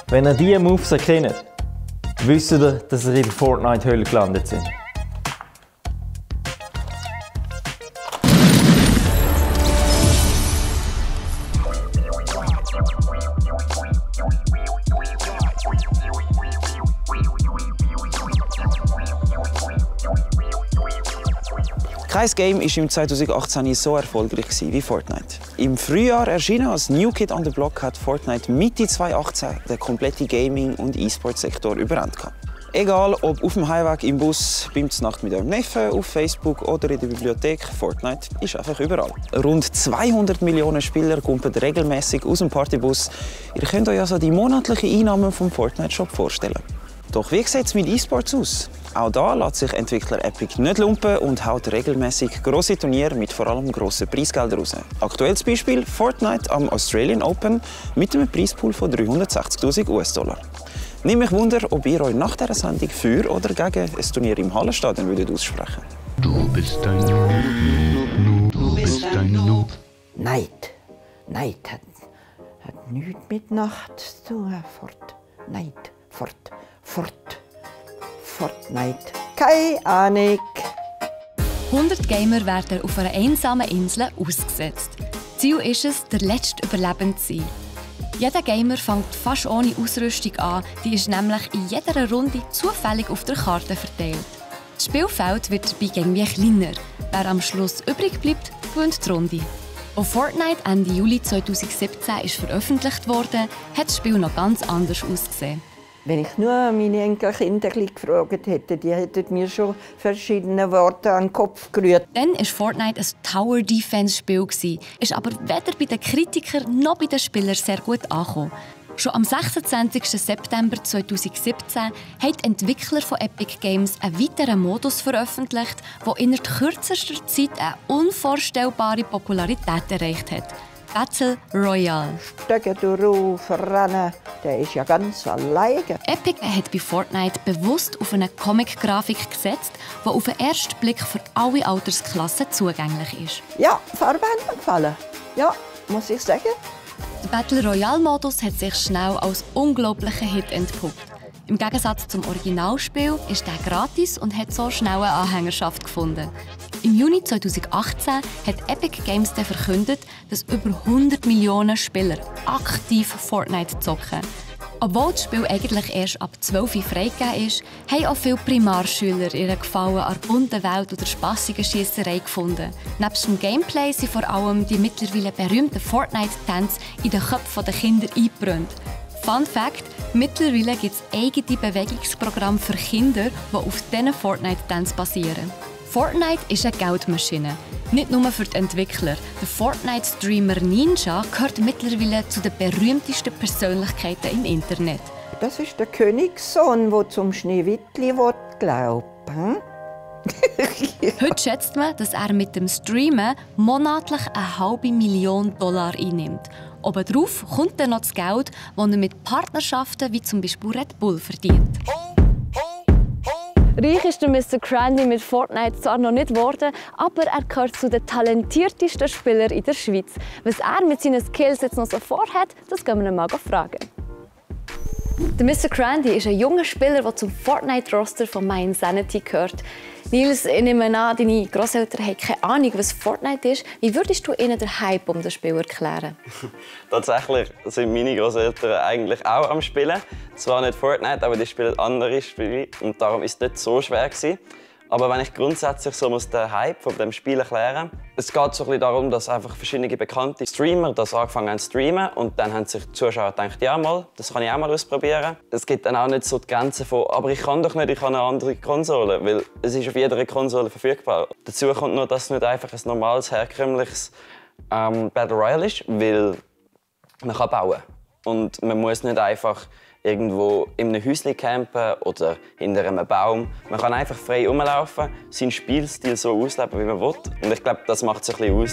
Wenn ihr diese Moves erkennt, wisst ihr, dass ihr in der Fortnite-Höhle gelandet sind. Kein Game war im 2018 so erfolgreich wie Fortnite. Im Frühjahr erschienen als New Kid on the Block hat Fortnite Mitte 2018 den kompletten Gaming- und E-Sport-Sektor überrannt. Egal ob auf dem Heimweg, im Bus, beim Znacht mit eurem Neffen, auf Facebook oder in der Bibliothek, Fortnite ist einfach überall. Rund 200 Millionen Spieler kumpen regelmäßig aus dem Partybus. Ihr könnt euch also die monatlichen Einnahmen vom Fortnite-Shop vorstellen. Doch wie sieht es mit E-Sports aus? Auch da lässt sich Entwickler Epic nicht lumpen und haut regelmäßig grosse Turniere mit vor allem grossen Preisgeldern raus. Aktuelles Beispiel Fortnite am Australian Open mit einem Preispool von 360.000 US-Dollar. Nehmt mich Wunder, ob ihr euch nach dieser Sendung für oder gegen ein Turnier im Hallenstadion würdet aussprechen. Du bist ein Noob, du bist ein Noob. Neid. Neid hat nichts mit Nacht zu tun. Fort. Neid. Fort. Fortnite. Keine Ahnung. 100 Gamer werden auf einer einsamen Insel ausgesetzt. Ziel ist es, der letzte Überlebende zu sein. Jeder Gamer fängt fast ohne Ausrüstung an, die ist nämlich in jeder Runde zufällig auf der Karte verteilt. Das Spielfeld wird dabei irgendwie kleiner. Wer am Schluss übrig bleibt, gewinnt die Runde. Als Fortnite Ende Juli 2017 veröffentlicht wurde, hat das Spiel noch ganz anders ausgesehen. Wenn ich nur meine Enkelkinder gefragt hätte, die hätten mir schon verschiedene Worte an den Kopf gerührt. Dann war Fortnite ein Tower-Defense-Spiel, ist aber weder bei den Kritikern noch bei den Spielern sehr gut angekommen. Schon am 26. September 2017 haben die Entwickler von Epic Games einen weiteren Modus veröffentlicht, der innerhalb kürzester Zeit eine unvorstellbare Popularität erreicht hat. Battle Royale. Stöcke drauf, rennen, der ist ja ganz alleine. Epic hat bei Fortnite bewusst auf eine Comic-Grafik gesetzt, die auf den ersten Blick für alle Altersklassen zugänglich ist. Ja, Farbe hat mir gefallen. Ja, muss ich sagen. Der Battle Royale-Modus hat sich schnell als unglaublicher Hit entpuppt. Im Gegensatz zum Originalspiel ist er gratis und hat so schnell eine Anhängerschaft gefunden. Im Juni 2018 hat Epic Games verkündet, dass über 100 Millionen Spieler aktiv Fortnite zocken. Obwohl das Spiel eigentlich erst ab 12 Uhr freigegeben ist, haben auch viele Primarschüler ihren Gefallen an der bunten Welt oder spassigen Schiesserei gefunden. Neben dem Gameplay sind vor allem die mittlerweile berühmten Fortnite-Tänze in den Köpfen der Kinder eingebrannt. Fun Fact: Mittlerweile gibt es eigene Bewegungsprogramme für Kinder, die auf diesen Fortnite-Tänzen basieren. Fortnite ist eine Geldmaschine. Nicht nur für die Entwickler. Der Fortnite-Streamer Ninja gehört mittlerweile zu den berühmtesten Persönlichkeiten im Internet. Das ist der Königssohn, der zum Schneewittli glaubt. Heute schätzt man, dass er mit dem Streamen monatlich $500.000 einnimmt. Obendrauf kommt dann noch das Geld, das er mit Partnerschaften wie zum Beispiel Red Bull verdient. Reich ist der Mr. Crandy mit Fortnite zwar noch nicht geworden, aber er gehört zu den talentiertesten Spielern in der Schweiz. Was er mit seinen Skills jetzt noch so vorhat, das gehen wir ihn mal fragen. Der Mr. Crandy ist ein junger Spieler, der zum Fortnite-Roster von MyInsanity gehört. Nils, ich nehme an, deine Grosseltern haben keine Ahnung, was Fortnite ist. Wie würdest du ihnen den Hype um das Spiel erklären? Tatsächlich sind meine Grosseltern eigentlich auch am Spielen. Zwar nicht Fortnite, aber die spielen andere Spiele und darum war es nicht so schwer. Aber wenn ich grundsätzlich so den Hype von dem Spiel erklären muss, es geht so ein bisschen darum, dass einfach verschiedene bekannte Streamer das angefangen haben zu streamen und dann haben sich die Zuschauer gedacht, ja mal, das kann ich auch mal ausprobieren. Es gibt dann auch nicht so die Grenze von, aber ich kann doch nicht, ich habe eine andere Konsole, weil es ist auf jeder Konsole verfügbar. Dazu kommt nur, dass es nicht einfach ein normales, herkömmliches Battle Royale ist, weil man kann bauen und man muss nicht einfach irgendwo in einem Häuschen campen oder hinter einem Baum. Man kann einfach frei rumlaufen, seinen Spielstil so ausleben, wie man will. Und ich glaube, das macht es ein bisschen aus.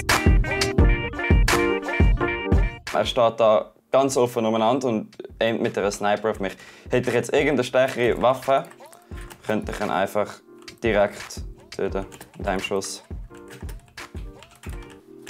Er steht da ganz offen umeinander und aimt mit einer Sniper auf mich. Hätte ich jetzt irgendeine stärkere Waffe, könnte ich ihn einfach direkt töten mit einem Schuss.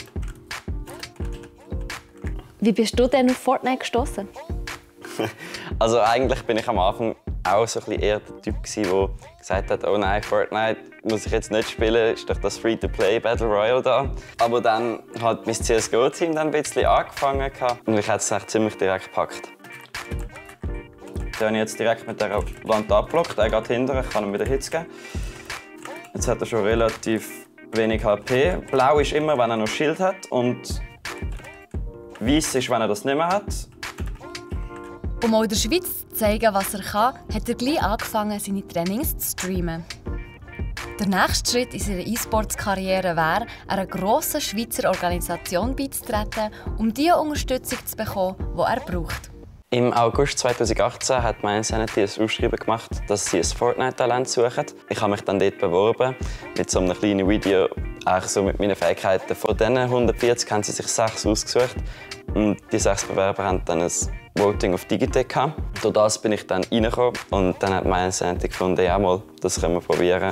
Wie bist du denn auf Fortnite gestoßen? Also eigentlich bin ich am Anfang auch so ein bisschen eher der Typ, der gesagt hat, oh nein, Fortnite muss ich jetzt nicht spielen, ist doch das Free-to-Play Battle Royale da. Aber dann hat mein CSGO-Team dann ein bisschen angefangen und ich habe es echt ziemlich direkt gepackt. Den habe ich jetzt direkt mit dieser Wand abgeblockt, er geht hinterher, ich kann ihm wieder Hits geben. Jetzt hat er schon relativ wenig HP. Blau ist immer, wenn er noch Schild hat und weiß ist, wenn er das nicht mehr hat. Um auch in der Schweiz zu zeigen, was er kann, hat er gleich angefangen, seine Trainings zu streamen. Der nächste Schritt in seiner E-Sports-Karriere wäre, einer grossen Schweizer Organisation beizutreten, um die Unterstützung zu bekommen, die er braucht. Im August 2018 hat MyInsanity ein Ausschreiben gemacht, dass sie ein Fortnite-Talent suchen. Ich habe mich dann dort beworben, mit so einem kleinen Video, eigentlich so mit meinen Fähigkeiten. Von diesen 140 haben sie sich 6 ausgesucht. Und die 6 Bewerber haben dann ein Voting auf Digitec gehabt. Durch das bin ich dann reingekommen und dann hat MyInsanity gefunden, ja mal, das können wir probieren.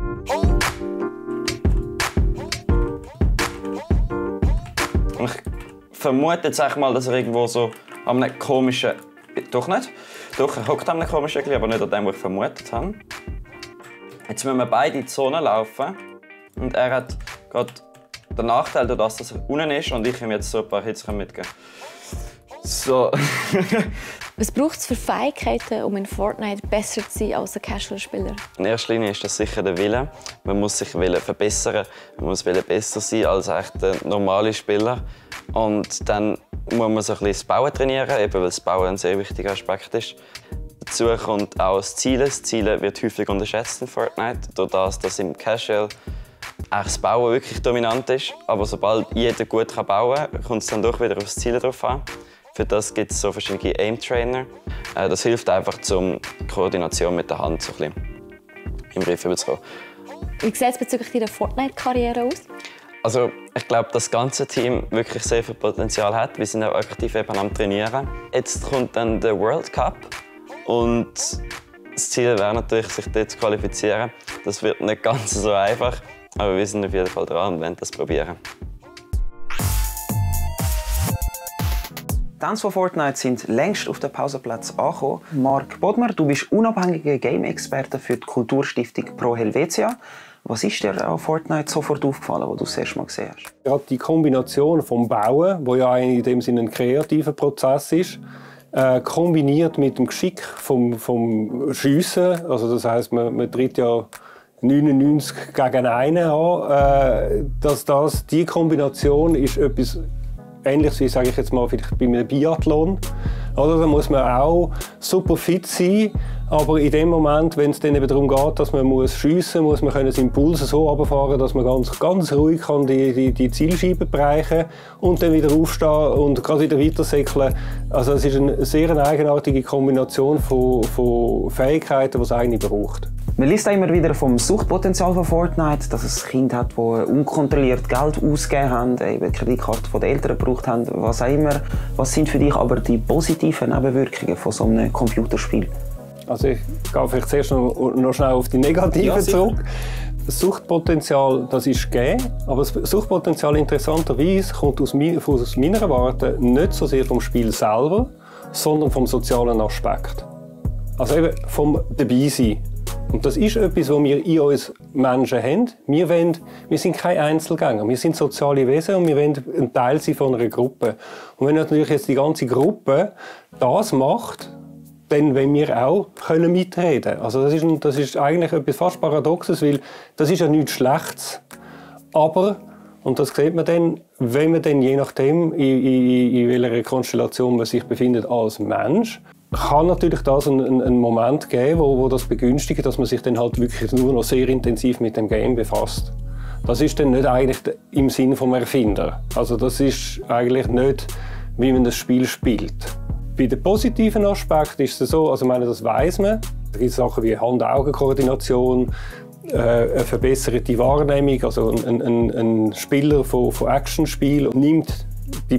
Und ich vermute jetzt mal, dass er irgendwo so an einem komischen... Doch nicht. Doch, er hockt an einem komischen Eckli, aber nicht an dem, was ich vermutet habe. Jetzt müssen wir beide in die Zone laufen. Und er hat gerade den Nachteil, dass er unten ist und ich ihm jetzt so ein paar Hits mitgeben kann. So. Was braucht es für Fähigkeiten, um in Fortnite besser zu sein als ein Casual-Spieler? In erster Linie ist das sicher der Wille. Man muss sich verbessern, man muss besser sein als ein normaler Spieler. Und dann muss man so ein bisschen das Bauen trainieren, eben weil das Bauen ein sehr wichtiger Aspekt ist. Dazu kommt auch das Zielen. Das Zielen wird häufig unterschätzt in Fortnite, durch das im Casual das Bauen wirklich dominant ist. Aber sobald jeder gut bauen kann, kommt es dann doch wieder aufs Zielen drauf an. Für das gibt es so verschiedene Aim-Trainer. Das hilft einfach, um die Koordination mit der Hand so ein bisschen im Griff zu bekommen. Wie sieht es bezüglich deiner Fortnite-Karriere aus? Also, ich glaube, das ganze Team wirklich sehr viel Potenzial hat. Wir sind auch aktiv eben am Trainieren. Jetzt kommt dann der World Cup und das Ziel wäre natürlich, sich dort zu qualifizieren. Das wird nicht ganz so einfach, aber wir sind auf jeden Fall dran und wollen das probieren. Die Fans von Fortnite sind längst auf den Pausenplatz angekommen. Marc Bodmer, du bist unabhängiger Game-Experte für die Kulturstiftung Pro Helvetia. Was ist dir an Fortnite sofort aufgefallen, als du das erste Mal gesehen hast? Gerade die Kombination vom Bauen, wo ja in dem Sinne ein kreativer Prozess ist, kombiniert mit dem Geschick vom Schiessen. Also das heisst, man tritt ja 99 gegen einen an. Die Kombination ist etwas Ähnliches wie, sage ich jetzt mal, vielleicht bei einem Biathlon. Oder, da muss man auch super fit sein, aber in dem Moment, wenn es dann eben darum geht, dass man schiessen muss, man können seinen Puls so runterfahren, dass man ganz ruhig kann die Zielscheibe bereichen und dann wieder aufstehen und gerade wieder weitersäckeln. Also es ist eine sehr eigenartige Kombination von Fähigkeiten, die es eigentlich braucht. Man liest immer wieder vom Suchtpotenzial von Fortnite, dass es Kinder hat, die unkontrolliert Geld ausgegeben haben, eben die Kreditkarte von den Eltern gebraucht haben, was auch immer. Was sind für dich aber die positiven Nebenwirkungen von so einem Computerspiel? Also ich gehe vielleicht zuerst noch schnell auf die Negativen zurück. Das Suchtpotenzial, das ist gegeben, aber das Suchtpotenzial interessanterweise kommt aus meiner Warte nicht so sehr vom Spiel selber, sondern vom sozialen Aspekt. Also eben vom Dabeisein. Und das ist etwas, was wir in uns Menschen haben. Wir sind keine Einzelgänger, wir sind soziale Wesen und wir wollen ein Teil sein von einer Gruppe. Und wenn natürlich jetzt die ganze Gruppe das macht, dann wollen wir auch mitreden können. Also das ist eigentlich etwas fast Paradoxes, weil das ist ja nichts Schlechtes. Aber, und das sieht man dann, wenn man dann je nachdem, in welcher Konstellation man sich befindet als Mensch, kann natürlich das einen Moment geben, wo das begünstigt, dass man sich dann halt wirklich nur noch sehr intensiv mit dem Game befasst. Das ist dann nicht eigentlich im Sinn vom Erfinder. Also das ist eigentlich nicht, wie man das Spiel spielt. Bei den positiven Aspekten ist es so, also ich meine, das weiss man. Da gibt es Sachen wie Hand-Augen-Koordination, eine verbesserte Wahrnehmung. Also ein Spieler von Actionspielen nimmt die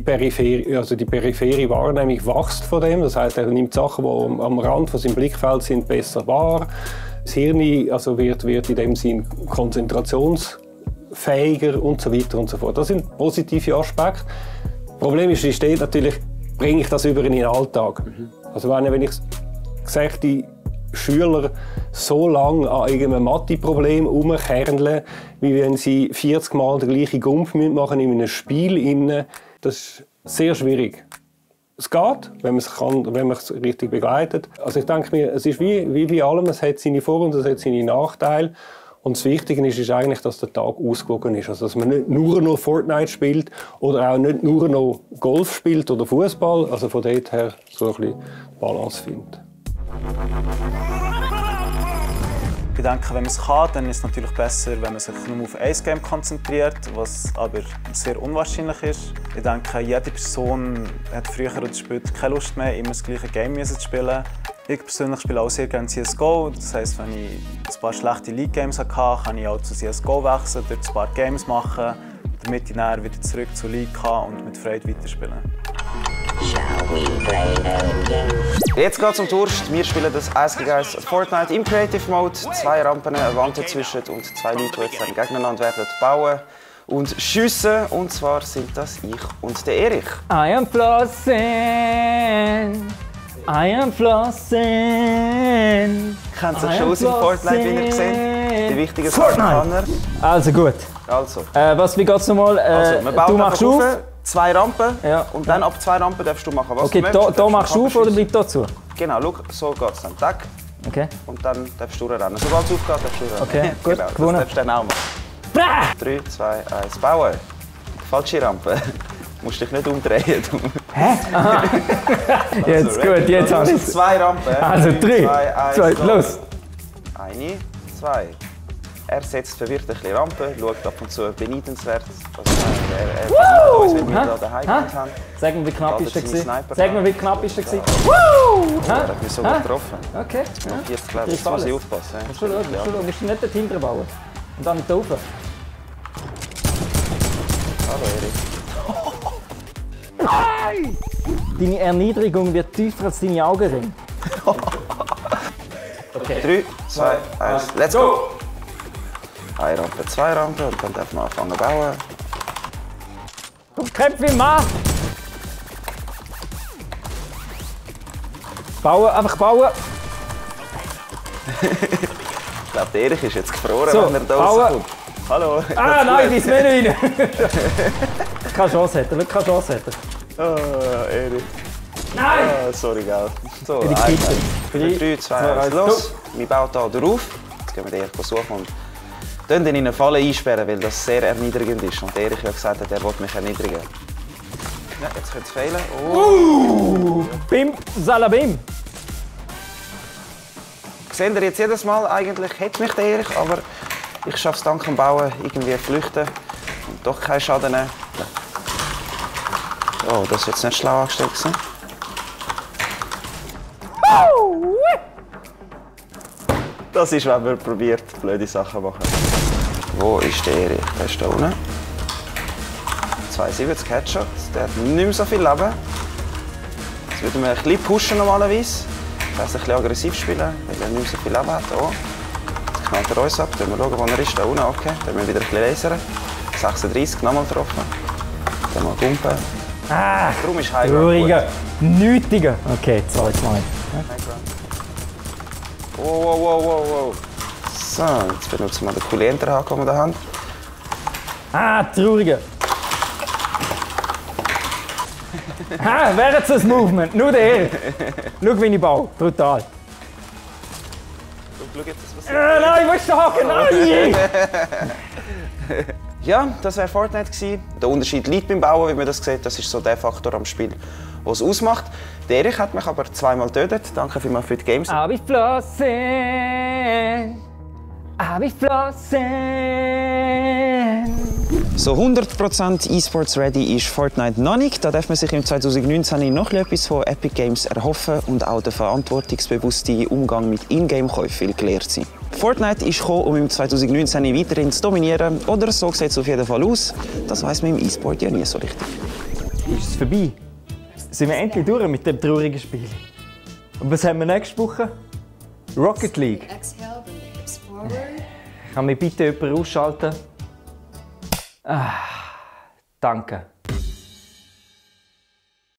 periphere Wahrnehmung wächst von dem. Das heisst, er nimmt Sachen, die am Rand von seinem Blickfeld sind, besser wahr. Das Hirn wird in dem Sinn konzentrationsfähiger und so weiter und so fort. Das sind positive Aspekte. Das Problem ist, steht natürlich, bringe ich das über in den Alltag. Also wenn ich sehe, die Schüler so lange an irgendeinem Mathe-Problem herumkerneln, wie wenn sie 40 Mal den gleichen Gumpf machen in einem Spiel. Das ist sehr schwierig. Es geht, wenn man es kann, wenn man es richtig begleitet. Also ich denke mir, es ist wie bei allem, es hat seine Vor- und es hat seine Nachteile. Und das Wichtige ist eigentlich, dass der Tag ausgewogen ist. Also dass man nicht nur noch Fortnite spielt oder auch nicht nur noch Golf spielt oder Fußball. Also von dort her so ein bisschen Balance findet. Ich denke, wenn man es kann, dann ist es natürlich besser, wenn man sich nur auf ein Game konzentriert, was aber sehr unwahrscheinlich ist. Ich denke, jede Person hat früher oder später keine Lust mehr, immer das gleiche Game zu spielen. Ich persönlich spiele auch sehr gerne CSGO. Das heisst, wenn ich ein paar schlechte League-Games hatte, kann ich auch zu CSGO wechseln, dort ein paar Games machen, damit ich dann wieder zurück zur League kann und mit Freude weiterspielen. Jetzt geht's um Durst. Wir spielen das 1 gegen 1 Fortnite im Creative Mode. 2 Rampen, eine Wand dazwischen und 2 Leute, die jetzt gegeneinander werden bauen und schiessen. Und zwar sind das ich und der Erich. I am flossing. I am flossing. Kennt sich schon aus in Fortnite, wie ihr gesehen. Die wichtigen Sachen kann er. Also gut. Also. Wie geht's nochmal? Also, Du machst auf. 2 Rampen und dann ab 2 Rampen darfst du machen, was du möchtest. Da machst du auf oder bleibt da zu? Genau, schau, so geht's dann. Tack. Okay. Und dann darfst du rennen. Sobald es aufgeht, darfst du rennen. Okay, gut, genau, gewonnen. Das darfst du dann auch machen. 3, 2, 1, bauen. Falsche Rampe. Du musst dich nicht umdrehen. Hä? Aha. Jetzt Also, gut, jetzt habe ich es. 2 Rampen. Also 3, 2, los. 1, 2. Er setzt verwirrt ein bisschen Rampe, schaut ab und zu beneidenswert. Also, er beneidet uns, wenn wir da daheim gehabt haben. Sag mir, wie knapp ist er gewesen? Sag mir, wie knapp ist er gewesen? Er hat mich so gut getroffen. Okay. Ja, jetzt glaube ich, jetzt muss ich aufpassen. Musst du schauen, musst du nicht dahinter bauen. Und dann nicht rauf. Hallo Erich. Deine Erniedrigung wird tiefer als deine Augenringe. Okay. 3, 2, 1, let's go! 1 Rampe, 2 Rampen und dann darf man anfangen zu bauen. Du Köpfe im Mann! Bauen, einfach bauen! Ich glaube, der Erich ist jetzt gefroren, So, wenn er da bauen. rauskommt. Hallo! Ah nein, dein Menü rein! Keine Chance hätte, wirklich keine Chance hätte. Erich. Nein! Sorry, gell. So, Für die Kiste. 3, 2, 1, los! Wir bauen hier drauf. Jetzt gehen wir den Erich suchen und dann in eine Falle einsperren, weil das sehr erniedrigend ist. Und Erich hat gesagt, er will mich erniedrigen. Ja, jetzt könnte es fehlen. Bim, Salabim! Seht ihr jetzt jedes Mal, eigentlich hätte mich der Erich, aber ich schaffe es dank dem Bauen irgendwie flüchten und doch keinen Schaden nehmen. Oh, das ist jetzt nicht schlau angestellt. Das ist, wenn man probiert, blöde Sachen zu machen. Wo ist der Erich? Der ist da unten. 72 Headshot, der hat nicht mehr so viel Leben. Jetzt würden wir ein bisschen pushen normalerweise. Das heisst, ein bisschen aggressiv spielen, weil er nicht mehr so viel Leben hat. Oh. Jetzt knallt er uns ab. Dann schauen wir, wo er ist. Da unten, okay. Dann müssen wir wieder ein bisschen lasern. 36, nochmal getroffen. Dann mal pumpen. Ah, Darum ist High trauriger, nötiger. Okay, 2-2. Wow, wow, wow, wow, wow. So, jetzt benutzen wir den coolen Enterhaken, den wir hier haben. Ah, trauriger. Ha, wäre jetzt das Movement, nur der. Schau, wie ich baue. Brutal. Schau jetzt, was passiert. Nein, wo ist der Haken? Nein! Ja, das war Fortnite gewesen. Der Unterschied liegt beim Bauen, wie man das sieht. Das ist so der Faktor am Spiel, der es ausmacht. Der Erich hat mich aber zweimal getötet. Danke vielmals für die Games. I'll be flossing. I'll be flossing. So 100% E-Sports ready ist Fortnite noch nicht. Da darf man sich im 2019 noch etwas von Epic Games erhoffen und auch der verantwortungsbewusste Umgang mit Ingame-Käufen gelehrt sein. Fortnite ist gekommen, um im 2019 weiterhin zu dominieren. Oder so sieht es auf jeden Fall aus. Das weiss man im E-Sport ja nie so richtig. Ist es vorbei? Sind wir endlich durch mit dem traurigen Spiel? Und was haben wir nächste Woche? Rocket League. Kann mich bitte jemand ausschalten? Ah, danke.